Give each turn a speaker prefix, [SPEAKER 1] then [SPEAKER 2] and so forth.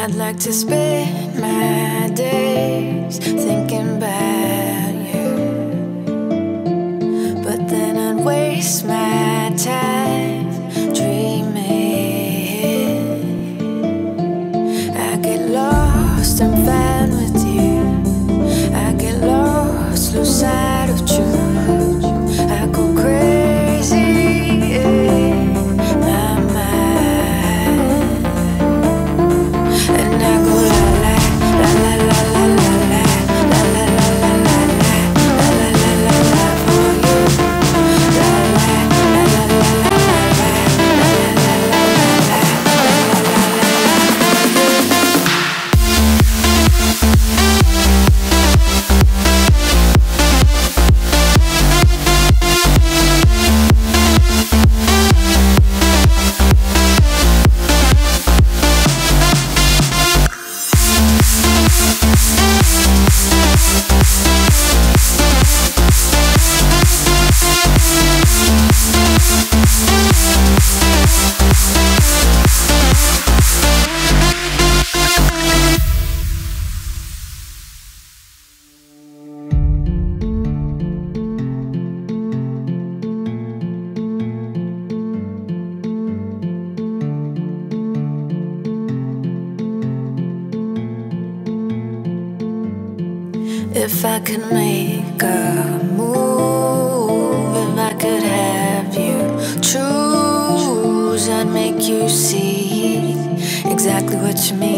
[SPEAKER 1] I'd like to spend my days thinking about you, but then I'd waste my time dreaming. I get lost and found with you. I get lost, lose sight of truth. I go crazy in my mind, and I go la la la la la la la la la la la la la la la la la la for you. La la la la la la la la la la la if I could make a move, if I could have you choose, I'd make you see exactly what you mean.